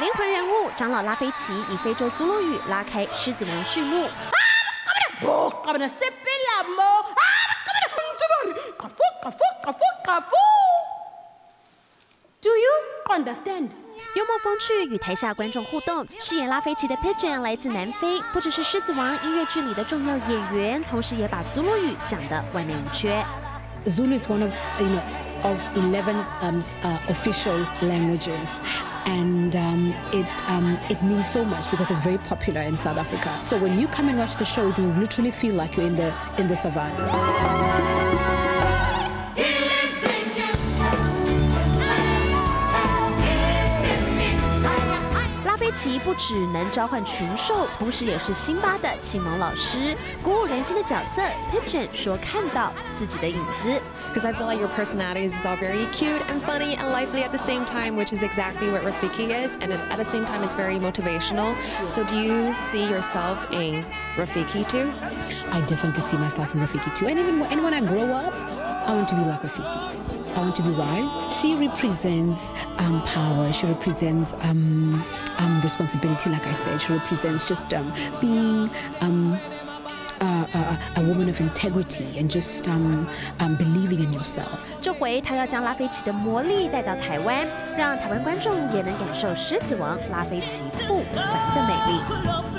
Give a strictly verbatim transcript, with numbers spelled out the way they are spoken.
灵魂人物长老拉菲奇以非洲祖鲁语拉开狮子王序幕。 Do you understand? 幽默风趣与台下观众互动，饰演拉菲奇的 Pigeon 来自南非，不只是狮子王音乐剧里的重要演员，同时也把祖鲁语讲得万面无缺。 Zulu is one of you know of eleven um, uh, official languages, and um, it um, it means so much because it's very popular in South Africa. So when you come and watch the show, you literally feel like you're in the in the savannah. 拉菲奇不只能召唤群兽，同时也是辛巴的启蒙老师，鼓舞人心的角色。Pigeon 说看到自己的影子。 Because I feel like your personalities is all very cute and funny and lively at the same time, which is exactly what Rafiki is. And at the same time, it's very motivational. So do you see yourself in Rafiki too? I definitely see myself in Rafiki too. And even when, and when I grow up, I want to be like Rafiki. I want to be wise. She represents um, power. She represents um, um, responsibility, like I said. She represents just um, being um, uh, uh, a woman of integrity and just um, um, believing in yourself. 这回他要将拉菲奇的魔力带到台湾，让台湾观众也能感受狮子王拉菲奇不凡的美丽。